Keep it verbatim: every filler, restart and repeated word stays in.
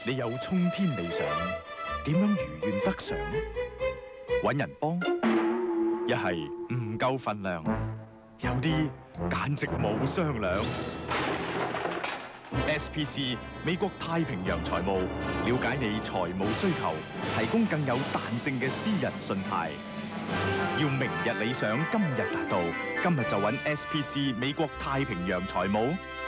你有衝天理想，點樣如願得償？搵人幫，一係唔夠份量，有啲簡直冇商量。S P C 美國太平洋財務，了解你財務需求，提供更有彈性嘅私人信貸。要明日理想今日達到，今日就搵 S P C 美國太平洋財務。